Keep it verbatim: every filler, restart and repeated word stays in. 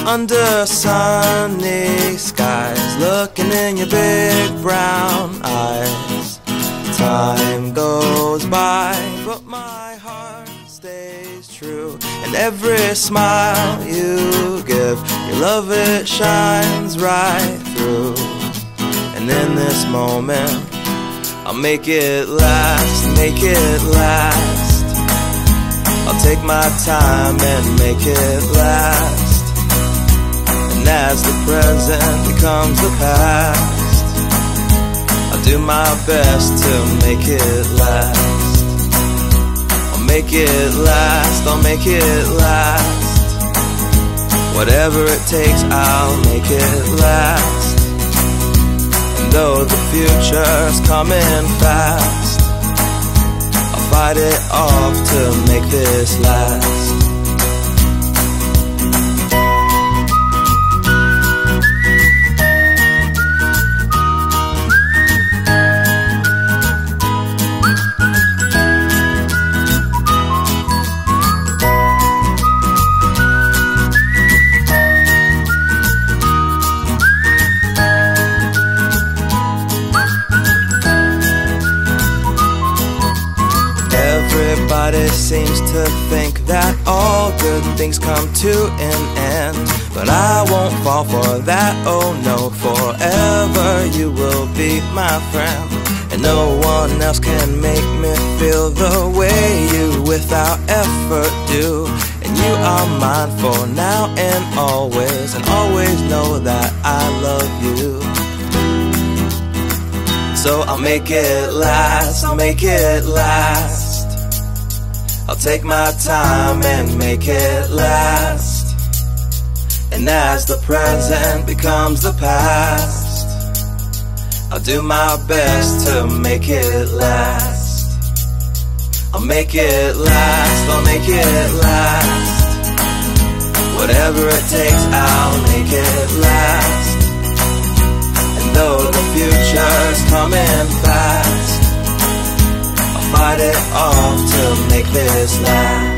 under sunny skies, looking in your big brown eyes. Time goes by, but my heart stays true. And every smile you give, your love, it shines right through. And in this moment, I'll make it last, make it last. I'll take my time and make it last. And as the present becomes the past, I'll do my best to make it last. I'll make it last, I'll make it last. Whatever it takes, I'll make it last. And though the future's coming fast, I'll fight it off to make this last. Everybody seems to think that all good things come to an end, but I won't fall for that, oh no. Forever you will be my friend, and no one else can make me feel the way you without effort do. And you are mine for now and always, and always know that I love you. So I'll make it last, I'll make it last. I'll take my time and make it last. And as the present becomes the past, I'll do my best to make it last. I'll make it last, I'll make it last. Whatever it takes, I'll make it last. And though the future's coming fast, fight it off to make this last.